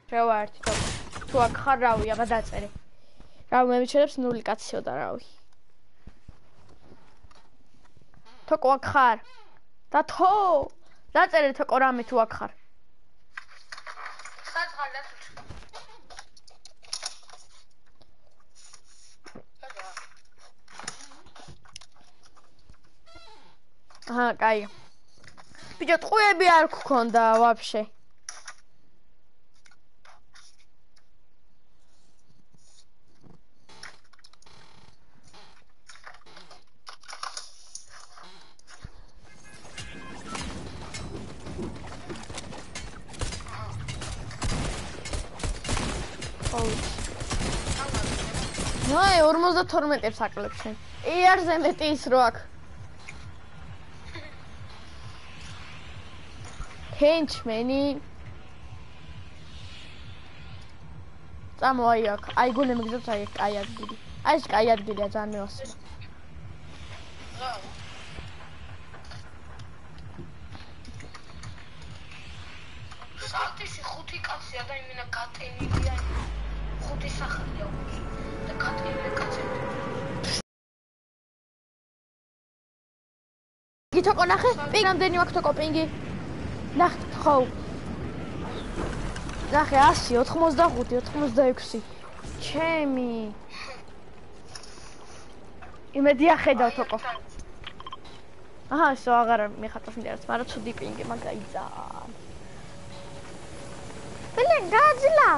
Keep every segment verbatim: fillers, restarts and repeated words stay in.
შევაერთი თოკო. თუ აქ ხარ რავი, აბა დაწერე. რავი მე მიჩნევს ნული კაციო და რავი. თოკო აქ ხარ. და თო. დაწერე თოკო რამე თუ აქ ხარ. ხარ ხარ და თუ. აჰა, კაი. ბიჭო, ტყუები არ გქონდა ვაფშე. ნაი ორმოცდათორმეტს აკლებს შენ. იარზე მეტი ის რო აქ. ჰენჩმენი. წამო აი აქ. აი გონე მიგზავს აი აქ, კაი ადგილი. აი ეს კაი ადგილია ძალიან მეოსება. სარტისი ხუთი კაცია და იმენა გატენილია. ხუთი სახელია უკვე. და გატენილი კაცები. გითოკო ნახე? პინგი რამდენი მაქვს თოკო პინგი? ნახე ხო. ნახე ასი, ოთხმოცდახუთი, ოთხმოცდაექვსი. ჩემი. იმედი ახედავ თოკო. აჰა, ისო აღარ მიხატავს მიდერს, მაგრამ ცუდი პინგი მაგაიცა. ბლენ გაძლა.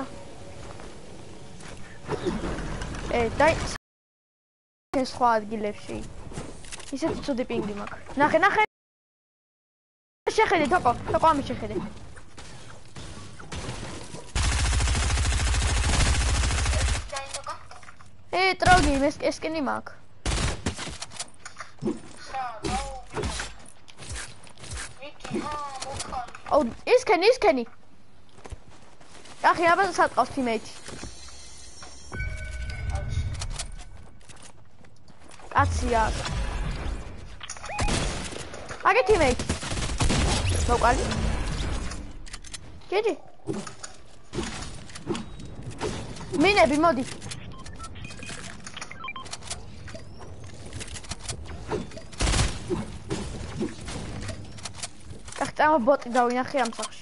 ე, დაი ეს სხვა ადგილებში. ისეთი ცუდი პინგი მაქვს. ნახე, ნახე. შეხედე თოკო, თოკო ამის შეხედე. ე, ტროგი, ეს ესკენი მაქვს. აუ, ისკენი, ისკენი. ახი, აბა სატყავს თიმეითი. კაცია. აგე თიმეითი. მოვყალი. გიდი. მინები, მოდი. ახლა ბოტი დავინახე ამ სახში.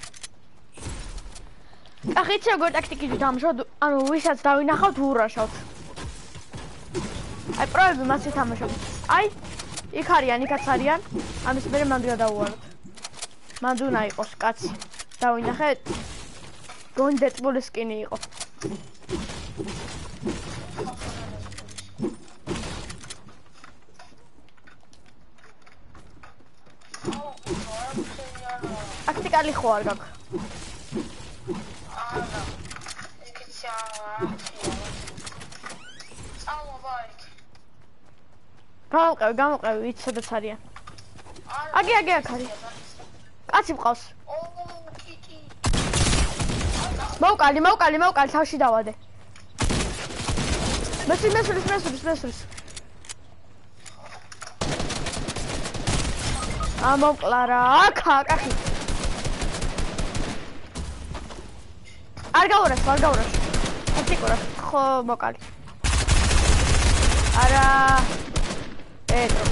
ახლა იცი როგორ ტაქტიკით დამშოთ, ანუ ვისაც დავინახავთ ურაშავთ. აი პროები მასე თამაშობ. აი იქ არიან, იქაც არიან. ამის მერე მანდ გადავუაროთ. მანდ უნდა იყოს კაცი. დავინახე. გონდეტბოლის სკინი იყო. ტაქტიკალი ხო არ გაქვს? არა. იქიც არა. წამოვაიქ. გამოყევი, გამოყევი, ვიცი სადაც არიან. აგე, აგე აქ არის. კაცი მყავს. მოვკალი, მოვკალი, მოვკალი, თავში დავადე. მესვრის, მესვრის, მესვრის, მესვრის. ამოვკლა რა, აქ, აქ, ახი. არ გაურას, არ გაურას. აქტიკურად, ხო, მოვკალი. არა. ეტო.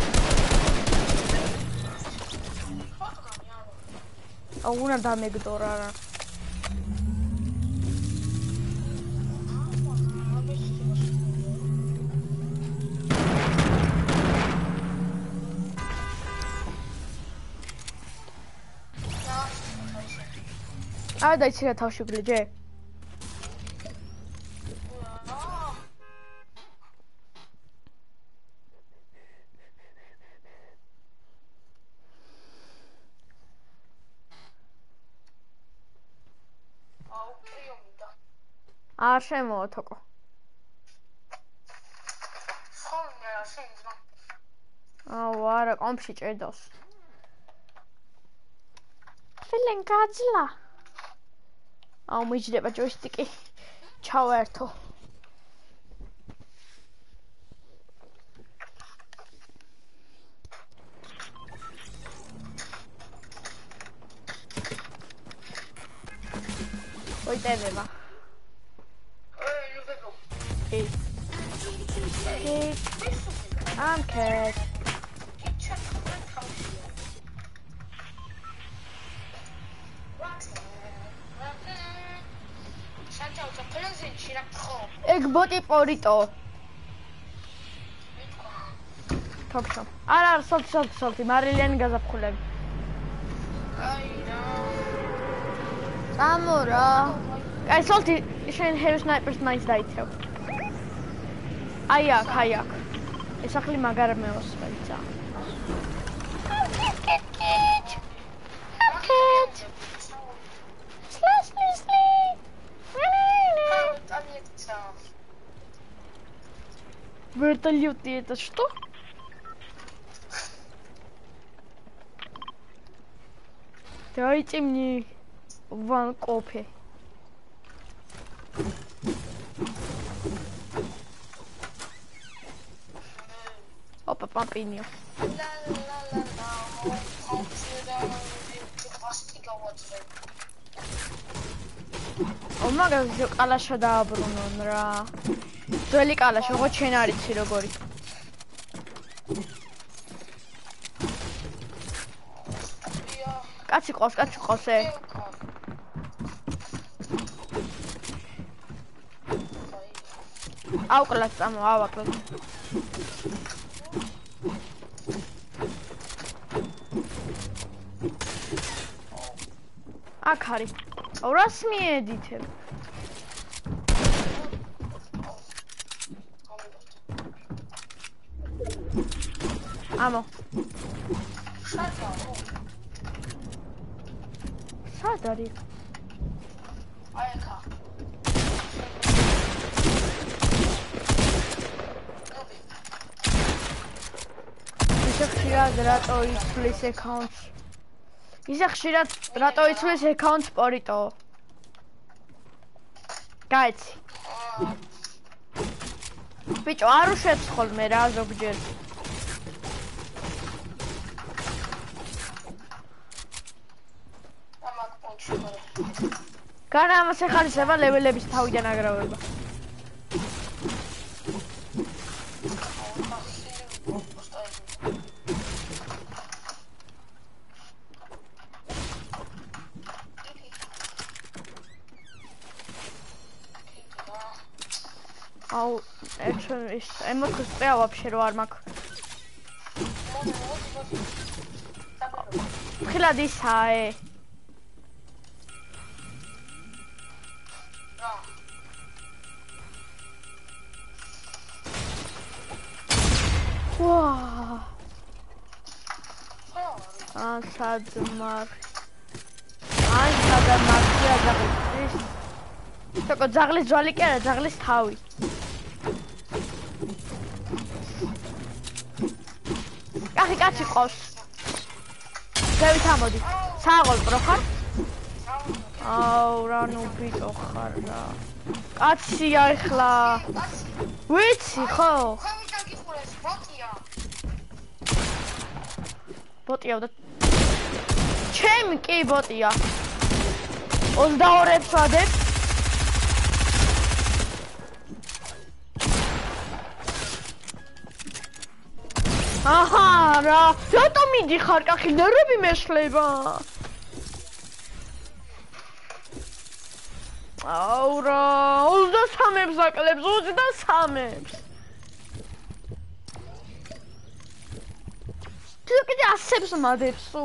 აუ, უნდა დამეგდორა რა. აა დაიცი რა თავში გლიჯე? არ შემოვა თოკო. ხოლმე რა შეიძლება. აუ არა, კომპში ჭედავს. ფილენ გაძლა. აუ მიჯდება ჯოისტიკი. ჩავერთო. მოიტენება. ნუ ვებო. კი. I'm cat. ეგ ბოტი პორიტო. თოქშო. არა, არა, სოლტი, სოლტი, სოლტი, მარილიანი გაზაფხულები. აი რა. წამორა. აი, სოლტი, შენ ჰერო სნაიპერს მაინც დაიცევ. აი აქ, აი აქ. ეს ახლი მაგარ მეოსმეცა. Вертолеты это что? Дайте мне ван кофе. Опа, папиньо. О, მაგაზე კალაშა დააბრუნონ რა. ძველი კალაშა, ხო შენ არიცი როგორი. კაცი ყავს, კაცი ყავს ე. ავკლას წამო, ავაკლას. აქ არის. რას მიედითებ? ამო. სად არის? აი აქა. ისე ხშირად რატო იცვლის აკაუნტს? ისე ხშირად რატო იცვლის აკაუნტს პორიტო? გაიცი. ბიჭო, არ უშეცხოლ მე რა ზოგჯერ. განა ამას ეხალისება ლეველების თავიდან აგროვება. აუ, ეს ემოციას წეა ვაფშე რო არ მაქვს. ხილად ისაა. Wow. Ah, sadmar. Ah, sadmar. Ya zaglis. Toko zaglis ძვალი კი არა, zaglis თავი. კახი კაცი ყავს. დავით ამოდი. სააღოლპრო ხარ? აუ, რა ნუ ბიჭო ხარ რა. კაცია ეხლა. ვიცი ხო? ბოტია და ჩემი კი ბოტია. ოცდაორს ვადებ. აჰა, რა. რატომ მიდიხარ კახი ნერვები მეშლება? აუ რა, ოცდასამს აკლებს, ოცდასამს. Tu კიდე ასებს მადებსო.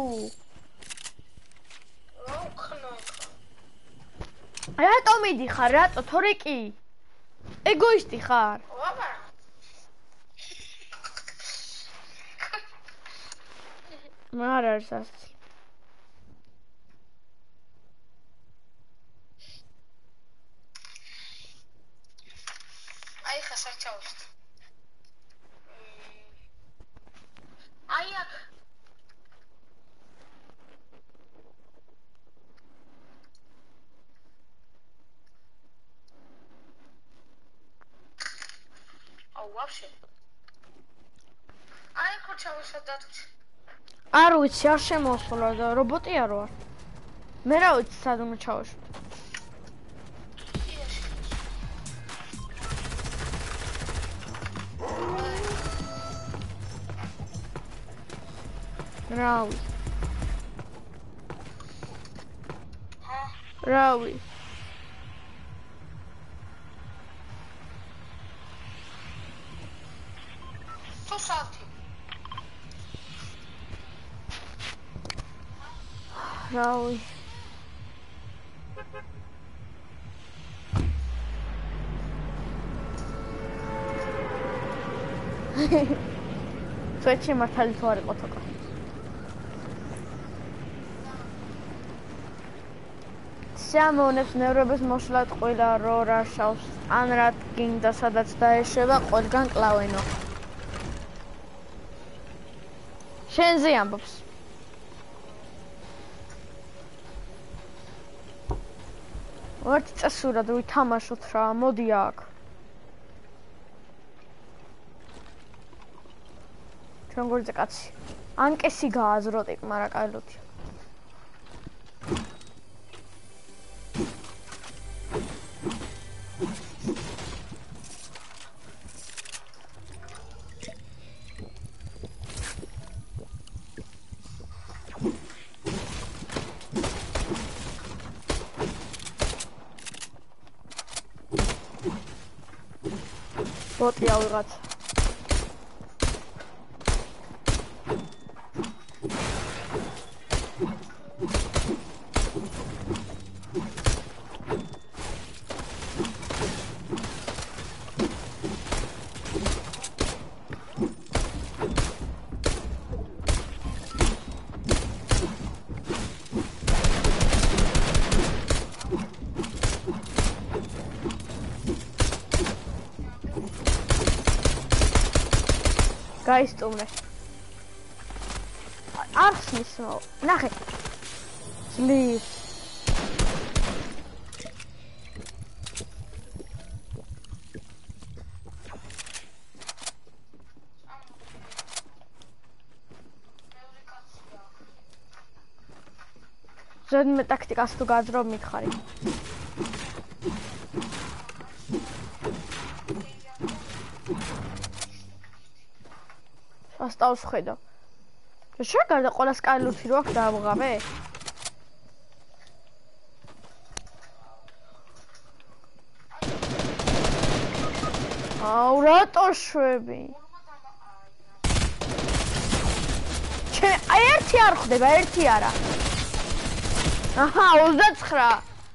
რა უხნა ხა. რატომ მიდიხარ, რატო, თორე კი? ეგოისტი ხარ? აბა. მარ არის ასი. აი ხა საჩაოსთ. აი აქ. აუ ვაფშე. აი ხო ჩავშადათ. არ ვიცი, არ შემოსულა და რობოტი არ ვარ. მე რა ვიცი, სად უნდა ჩავშვი. რავი. ჰა? რავი. თუ საათი? რავი. სვეტში მართალი თუ არ იყო თოკა. სიამოვნებს ნევრების მოშლად ყვილა რო რა შავს ან რა გინდა სადაც დაეშვება ყველგან კლავენო. შენზე ამბობს. ვართ წესურად ვითამაშოთ რა, მოდი აქ. ჩვენ გორზე კაცი. ანკესი გააზრო ტიპ, მაგრამ კაილოთია. ბოტია ვიღაც. გაისტუმრე. არ ხსნის, ნახე. ძლივს. ზედმე ტაქტიკას თუ გაძრო მითხარი. ასტავს ხედავ. შეგარდა ყველა სკაილუთი რო აქვს დაავღავე? აუ რატო შვები? ჩე ერთი არ ხდება, ერთი არა. აჰა, ოცდაცხრა.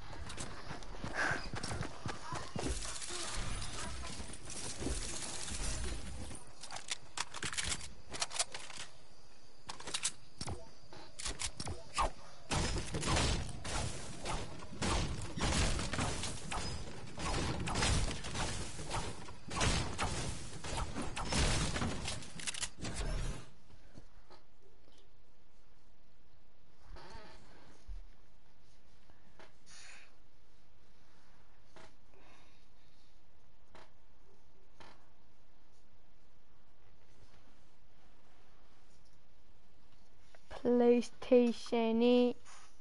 PlayStation-ი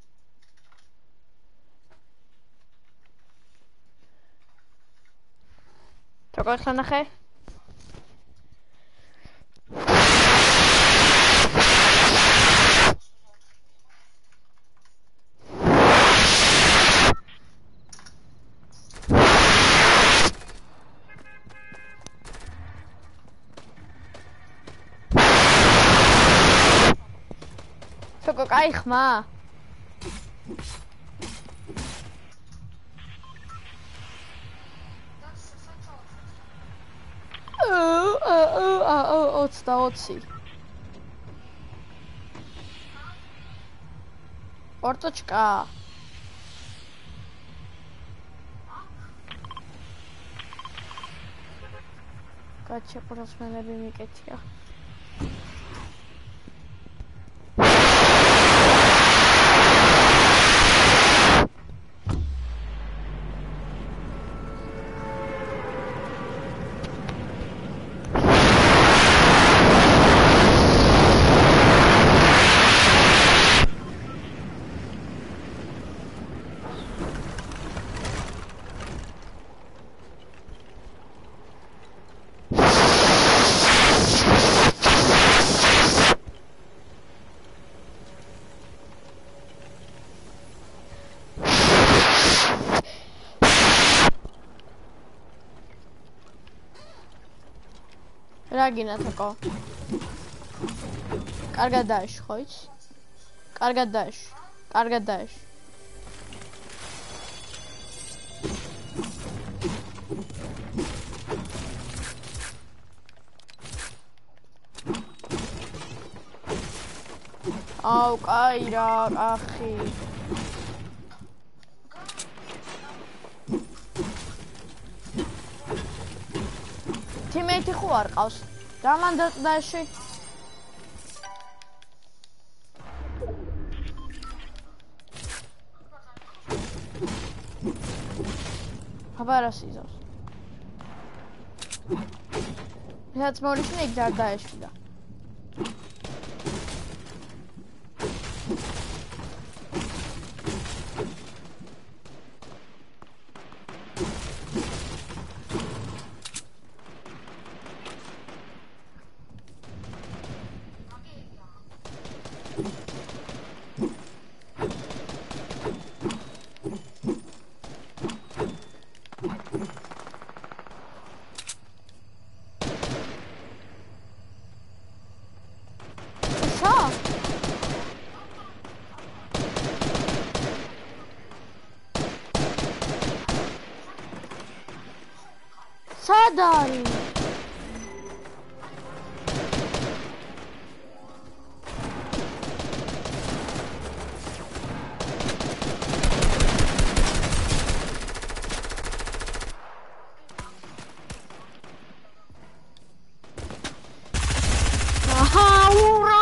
თქო ხა ნახე კაი ხმა ოცდაოცი ორტოჩკა კაჩა პროსმენები მიკეთია რა გინათაკო? კარგად დაეშ, ხო იცი? კარგად დაეშ. კარგად დაეშ. აუ, კაი რა, ახი. Teammate ხო არ ყავს? დამანდატდა ეში. აბარას იზავს. რაც მორიშნე იქ არ დაეშვიდა. სადარი? აჰა, ურა!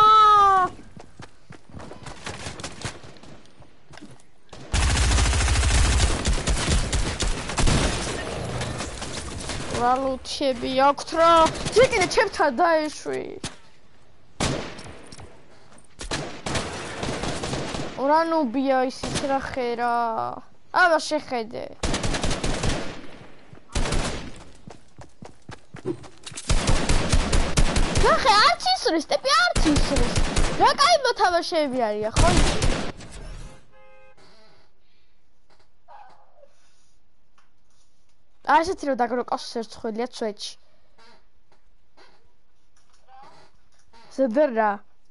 რალუთები აქვთ რა? ჯეკინე ჩემთან დაეშვი. რა ნუბია ისიც რა ხერა? აბა შეხედე. ნახე, არც ისრის, ტიპი არც ისრის. რა კაი მოთამაშეები არიან, ხო? ასეთი რომ დაგროკავს ერთხელია წვეთში. ზედრა.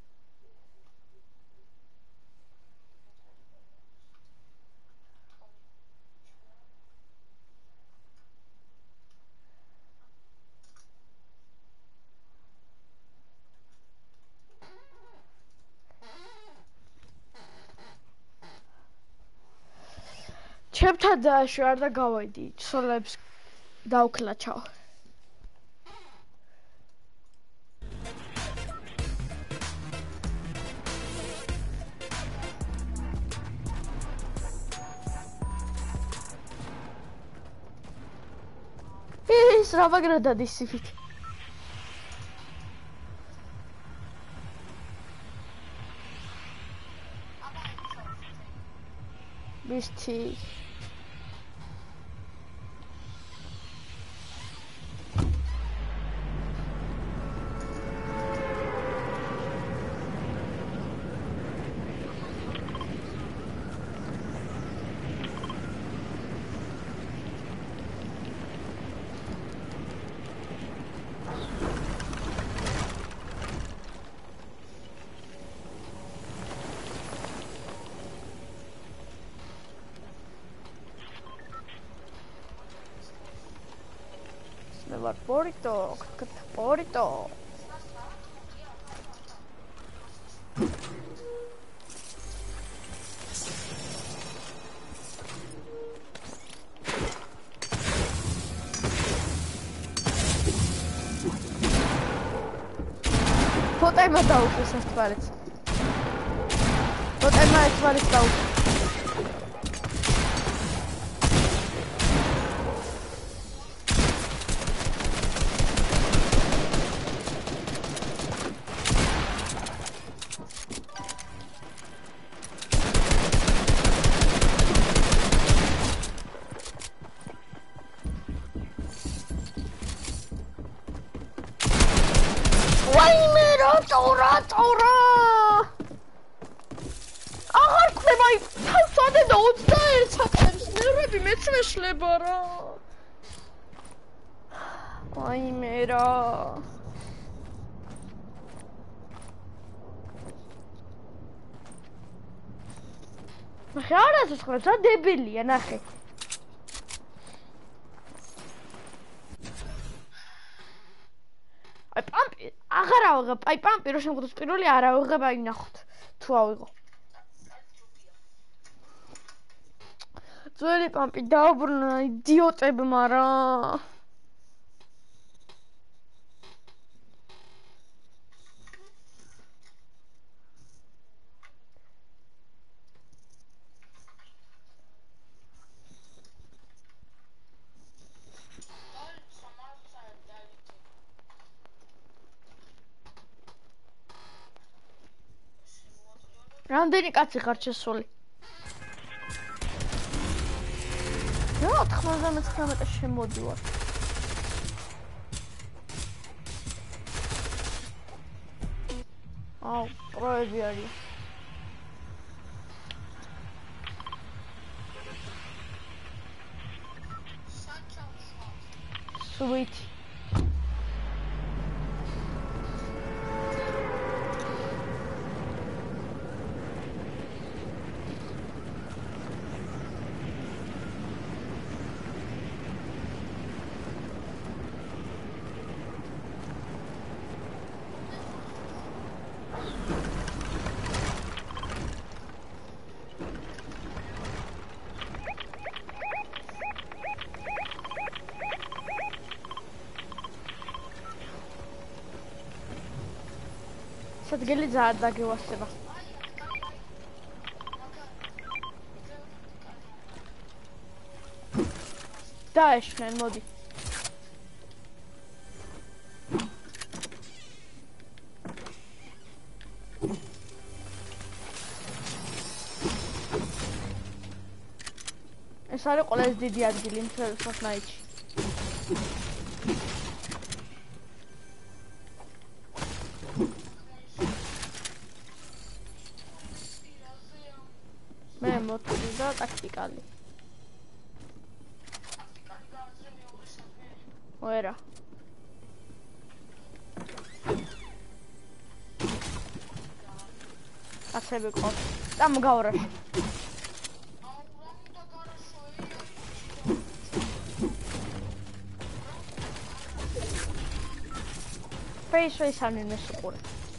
ჩემთან დააშვა არ და გავაიდი ცოლებს დავქლაჩავ. ის რა მაგრა დადის იქით. მისთი ვარ პორიტო, პორიტო. ფოტომა დაუშვეს ეს თვალიც. ფოტომა ეს თვალიც დაუშვეს. Tora, tora. აღარ ხდება აი თავსადე და ოცდაერთს აწევს ნერვები მეც მეშლება რა. აი მე რა. ნახე, არა ცოცხლებს, რა დებილია, ნახე. აი პამპი, აღარ ავიღებ, აი პამპი რო შემოხდეს პირველი არ ავიღებ, აი ნახოთ, თუ ავიღო. ძველი პამპი დაუბრუნა იდიოტებმა რა. რამდენი კაცი ხარ შესული? რა ოთხმოცდამეცხრამეტე შემოდივარ. აუ, პროები არის. Sweet. სადგელი ძალიან დაგევასება. დაეშნენ, მოდი. ეს არის ყველაზე დიდი ადგილი მთელ Fortnite-ში. მე მოწვი და ტაქტიკალი. ვერა. აცები ყავს. და მგავრაში. face face არ მესუყურე.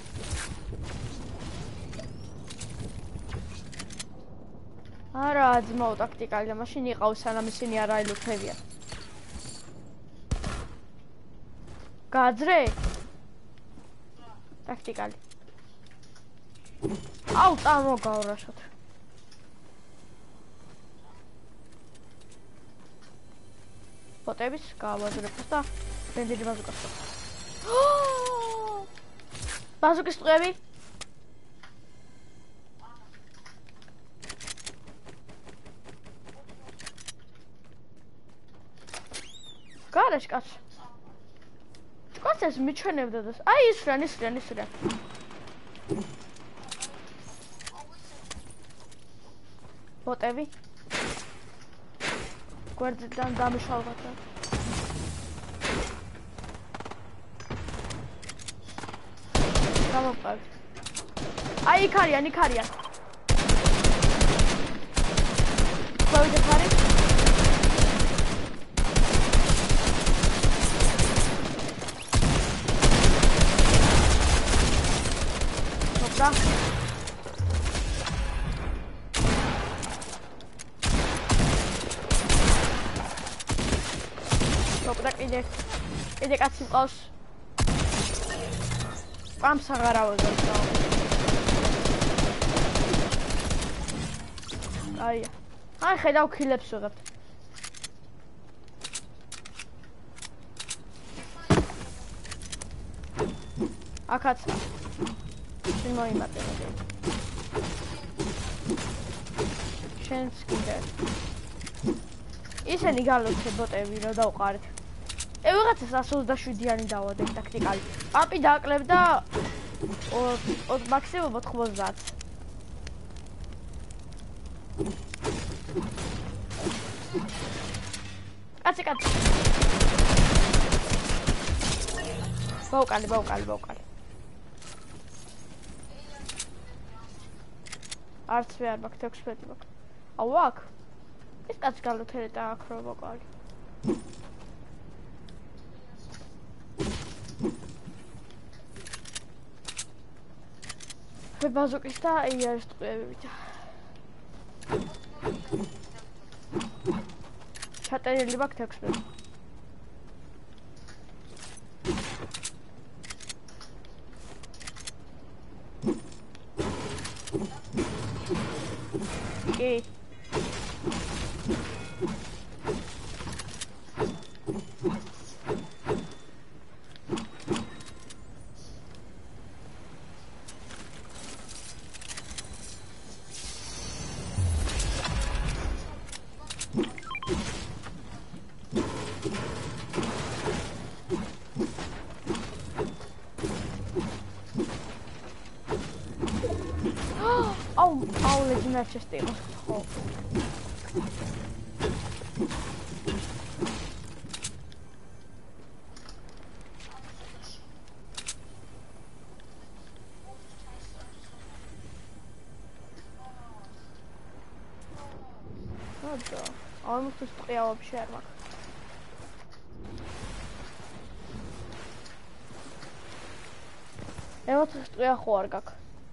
არა, ძმაო ტაქტიკალი და მაშინ იყავს სანამ ისინი არ აილუფებიან. გაძრე? ტაქტიკალი. აუ, წამოგავრაშოთ. ბოტების გავაძრებს და ბენდიჯი ბაზუკას. ბაზუკის ტყუები? გარაშ კაც. კაც ეს მიჩვენებდა და აი ისრან, ისრან, ისრან. ბოტები? გვერდიდან დამიშალვათ. გამოვყავთ. აი იქ არიან, იქ არიან. გავიდეთ არის? ოპდა. ოპდა კიდე. კიდე კაცი მყავს. პამს აღარ ავიღებ და. აი. აი ხედავ ქილებს ვიღებთ. აქაც. შენ მოიმატე. შენს კიდე. ისინი გალოცე ბოტები რა დავყარეთ. ე ვიღაცას εκατს ოცდაშვიდიანი დავადებ ტაქტიკალი. პაპი დააკლებ და მაქსიმუმ ოთხმოცდაათს. კაცი კაცი. ბაუკალი, ბაუკალი, ბაუკალი. არც ვერ არ მაქვს ექვსმეტი მაქვს. აუ აქ ეს კაცი გალოთერე და აქ რო ვაყარი მე ბაზუკის და აი არის ტყუებებით ჩატერილი ვაქვს ექვსმეტ კი Just stay with the almost just three hours share mark. E wat is three hours gak.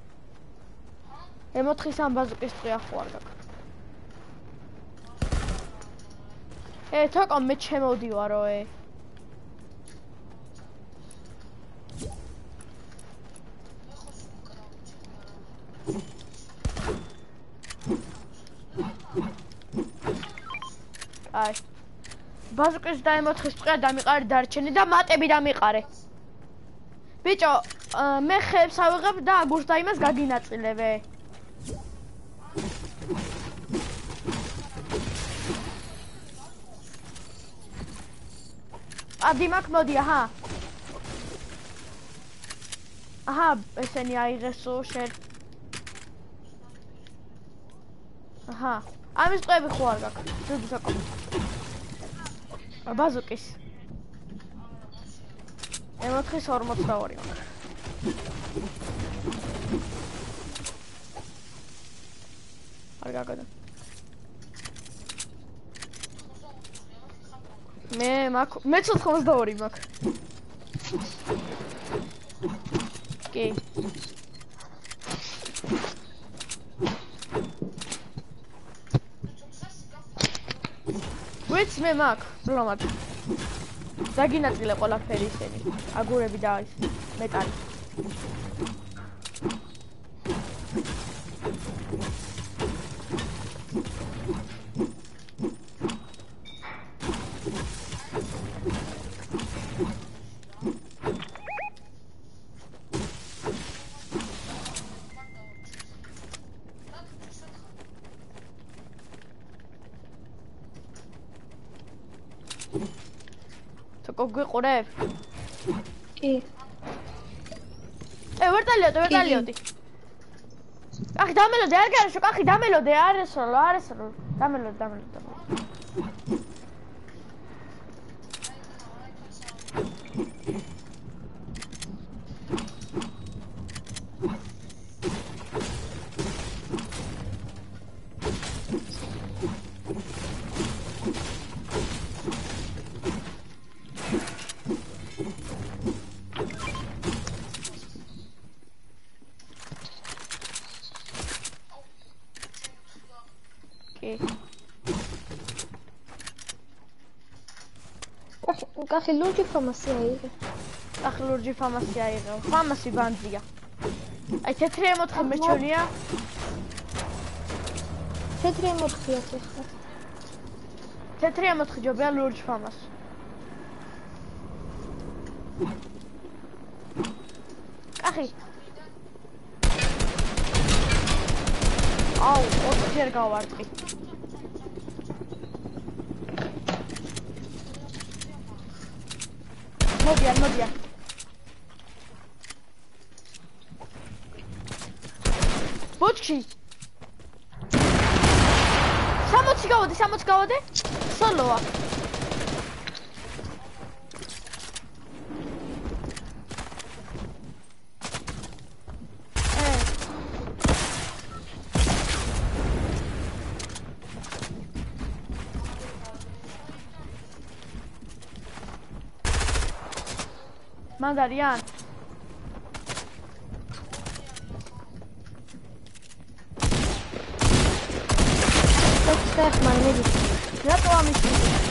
ემოთხის ამ ბაზუკის ტყია ხო არ გაქვს. ე თაკო მე ჩემოდივარო ე. აი. ბაზუკის და ემოთხის ტყია დამიყარე დარჩენი და მატები დამიყარე. ბიჭო, მე ხებს ავიღებ და აგურს და იმას გაგინაწილებ ე. Adimak modi, aha. Aha, ესენი აიღესო შენ. აჰა. ამის წვები ხო არ გაქვს? ძუძუ საკო. ბაზუკის. ემოთხის ორმოცდაორი მაქვს. არ გაგადა. მე მაქ მე ოცდაორი მაქვს. კი. ვიც მე მაქვს, ბლომად. დაგინაწილე ყველაფერი ისენი. აგურები და ის მეტალი. გიყურებ? კი. ე, ვერ დალიოდე, ვერ დალიოდი. კახი დამელოდე, არ გარშო, კახი დამელოდე, არ ესროლო, არ ესროლო. დამელოდე, დამელოდე. კახი ლურჯი ფამასი აიღე. კახი ლურჯი ფამასი აიღე. ფამასი ბანძია. აი თეთრი ემოთხი მეჩვენია. თეთრი ემოთხია ხა. თეთრი ემოთხი ჯობია ლურჯი ფამას. კახი. აუ, ოთხჯერ გავარტყი. მოდიან, მოდიან. ბოჩკი. სამოცი გავოდე, სამოცი გავოდე. სოლოა. მან არიან? ხეხ მაინები. რატო ამის?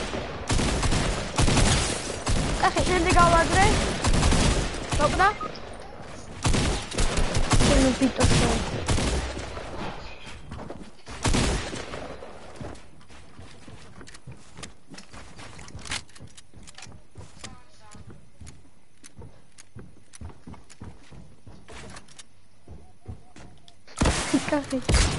ახე შენდი გავადრე? თოკდა? შენ ბიტოშო. კახი.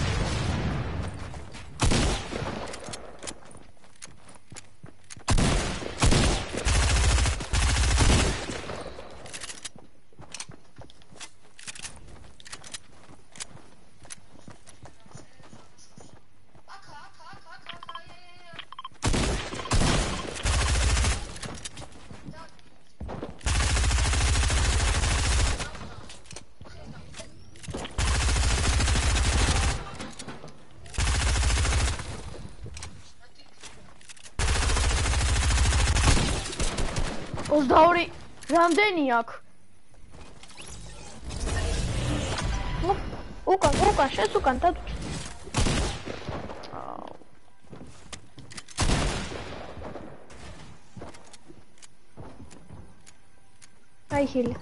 ოცდაორი რამდენი აქვს? უკან, უკან, შენს უკან დადუჩ. აი ჰილი.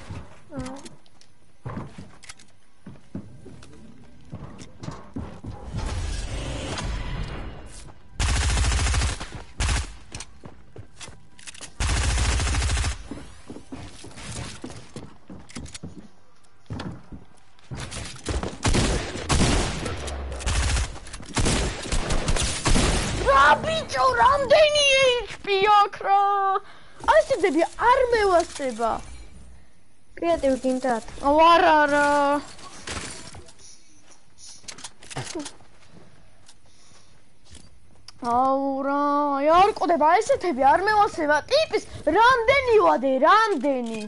ბიჭო, რამდენი ეიჩ პი აქვს რა? ასეთები არ მევასება. კრეატივი გინდათ. ვარ არა. აუ რა, არ ყוდება ესეთები არ მევასება. ტიპის რამდენი ვადე, რამდენი?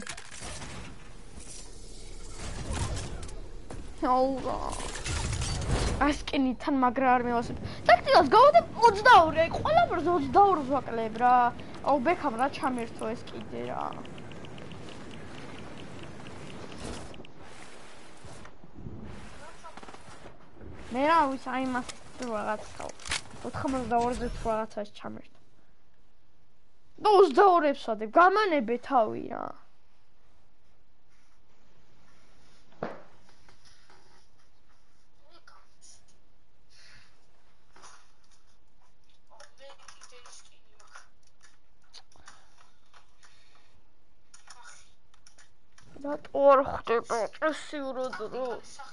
აუ რა. ასკინიდან მაგრა არ მევასებ. ტაქტიკას გავადებ ოცდაორი, აი ყველაფერს ოცდაორს ვაკლებ რა. აუ ბექამ რა ჩამერთო ეს კიდე რა. მე რა ვის აი მას რაღაცა ოთხმოცდაორზე თუ რაღაცას ჩამერთო. და ოცდაორებს ვადებ, გამანებე თავი რა. რატო არ ხდება წესიურად რო?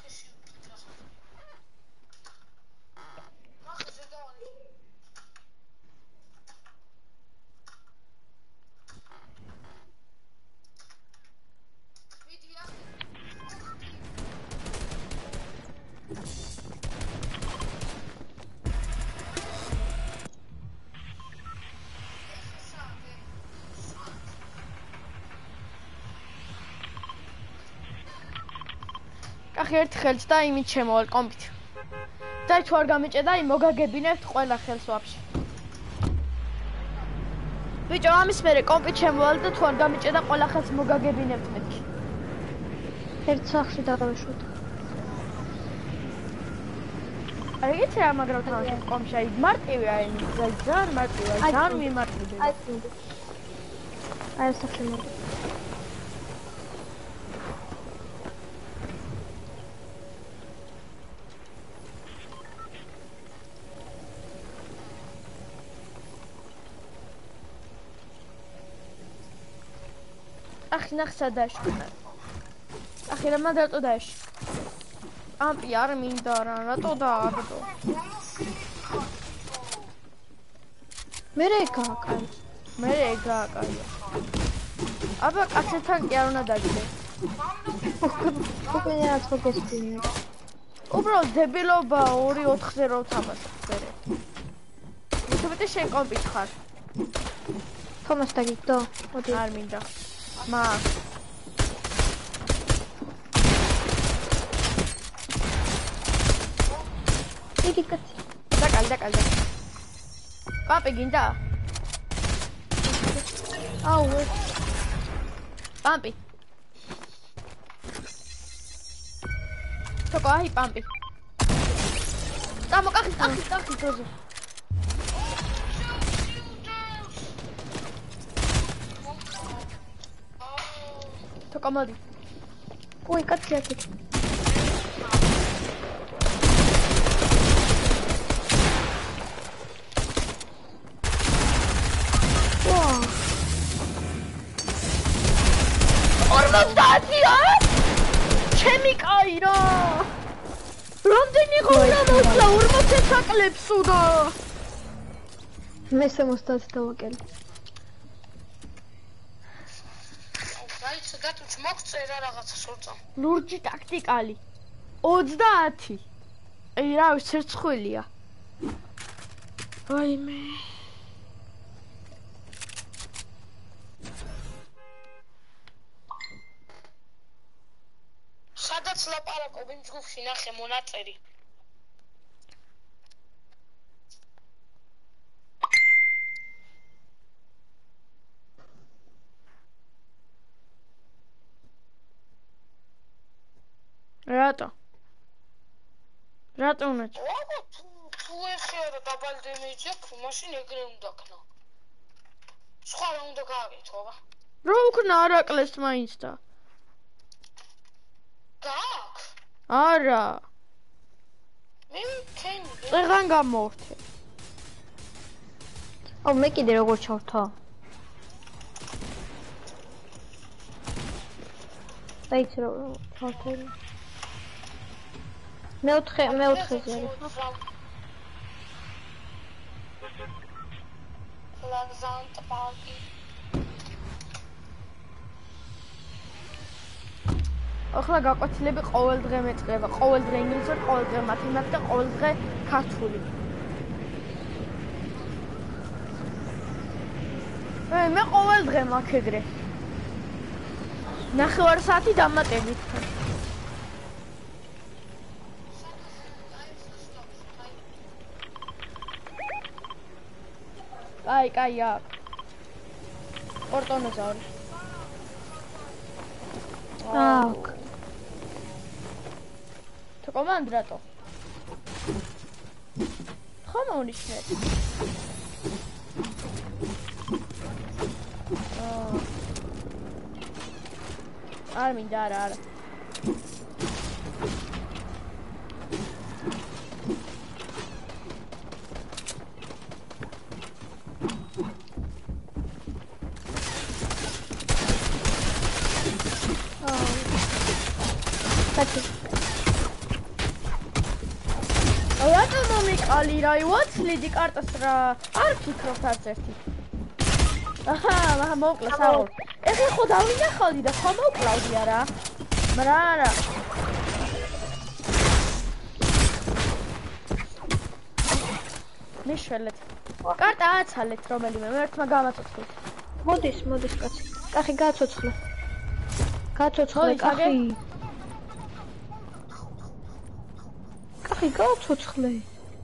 კახი ერთ ხელს და იმით შემოვალ კომპით. და თუ არ გამიჭედა, იმ მოგაგებინებთ ყველა ხელს ვაფშე. ბიჭო, ამის მერე კომპით შემოვალ და თუ არ გამიჭედა, ყველა ხელს მოგაგებინებთ მეთქი. ერთ სახში დავაშვოთ. აი იცი რა მაგრამ თამაში კომში აი მარტივი აი ძალიან მარტივი აი ძალიან მიმართული. აი წინდი. აი სახში მოდი. ახი ნახსა დაშკნა. ახი რა მანდატო დაშ. ამპი არ მინდა რა, რატო დააგდო? მე რა გააკაი? მე რა გააკაი? აბა კაცთან კი არ უნდა დაჯდე. უკვე რაც მოგესწინე. უბრალოდ დებილობა ორი ოთხზე რო თამაშობ ფერე. თუმცა შენ კომპით ხარ. თომას დაგიგდო? მოდი. არ მინდა. მა იგი კაცი. დაკალ დაკალ. პაპი გინდა? აუ. პაპი. თოკო აი პამპი. დამო კახი, კახი, კახი ძოზე. თოკო მოდი. უი, კაცი აქეთ. ორმოცდაათია? ჩემი კაი რა. რამდენი ღონა მოსლა ორმოცი საკლებს უნდა. მე სამოცდაათი დავაკელი. დაიცა გათუჩ მოგწერა რაღაცა სულწა. ლურჯი ტაქტიკალი. ოცდაათი. აი რა ვიცი ცერცხვილია. ვაიმე. სადაც ლაპარაკობ იმ ჯგუფში ნახე მონაწერი. რატო? რატო უნდა? ვაგო თუ ეხია და დაბალი დემეიჯი აქვს, მაშინ ეგრე უნდა ქნა. სხვა რა უნდა გააკეთო, აბა? რო უქნა არაკლეს მაინც და. გააკ? არა. მე ქენი. წეღან გამოვრთე. აუ მე კიდე როგორ ჩავრთა? დაიცა რომ ჩავრთე. მეოთხე მეოთხეზე არის. ლაგზანტ პარკი. ახლა გაკვეთილები ყოველ დღე მეწყება, ყოველ დღე ინგლისური, ყოველ დღე მათემატიკა, ყოველ დღე ქართული. მე მე ყოველ დღე მაქვს ეგრე. ნახევარი საათი დამატებით. კაი, კაი, აქ. პორტონოზე არის. აქ. თუ კომანდრატო. ხომ უნიშნეთ? აა. არ მინდა, არა, არა. რატომ მომიყალი რა ვაცლიდი კარტას რა არ ფიქრობთ არც ერთი აჰა მაჰა მოკლა საულ ეხლა ხო დავინახავდი და ხო მოკლავდი არა მარა არა მიშველეთ კარტა აცალეთ რომელიმე მე ერთმა გამაცოცხლეთ მოდის მოდის კაცი კახი გააცოცხლე გააცოცხლე კახი კახი გააცოცხლე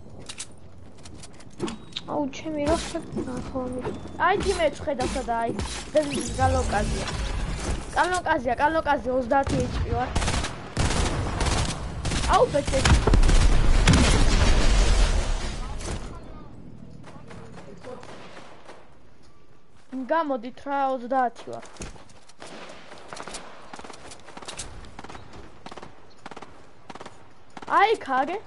აუ ჩემი როხე ხო აი თიმე წხედავ სადა აი ეს გალოკაზია გალოკაზია გალოკაზია ოცდაათი ეიჩ პი ვარ აუ ბეთე გამოდით რა ოცდაათი ვარ აი ქაგე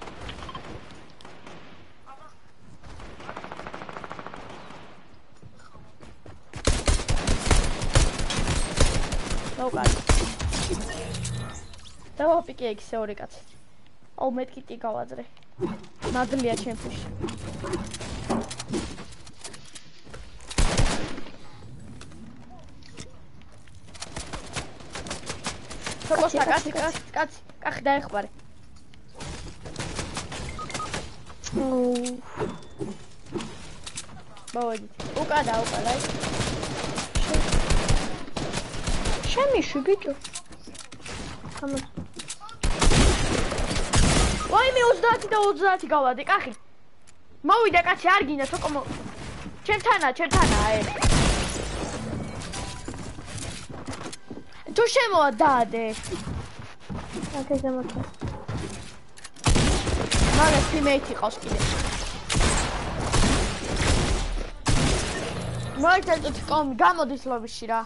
დავაპიკე იქ ისე ორი კაცი. აუ მეთქიტი გავაძრე. ნადლია ჩემთვის. სოკოსა კაცი კაცი კაცი კახი დაეხბარე. ოუ. მოვიდით. უკადა უკადა. შემიშვი ბიჭო. ამას ვაი მე ოცდაათი და ოცდაათი გავადე კახი მოვიდა კაცი არ გინდა თოკო მო ჩემთანა ჩემთანა ე თუ შემოვა დაადე აკე ზემოთა მაგას teammate იყავს კიდე. მოიწევთ კომი, გამოდის ლობიში რა.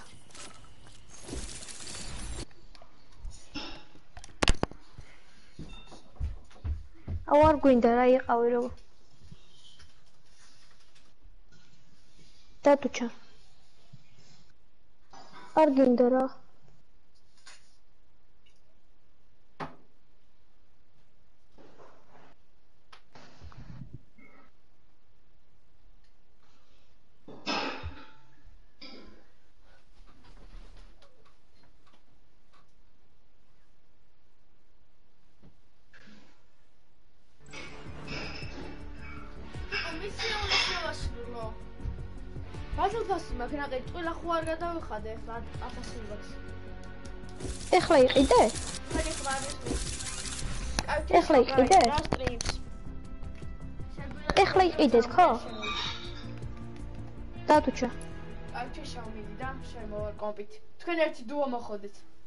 აუ არ გვინდა რა იყავი რო. დათუჩა. არ გინდა რა. ბაზილ ფასი მაგრამ ყილა ხო არ გადავიხადე ახლა ათასი ბაქს. ეხლა იყიდე? ეხლა იყიდე? ეხლა იყიდეთ ხო? დათუჩა. აი შეშავ მიდი და შემოვარ კომპით. თქვენ ერთი დუო მოხოდეთ.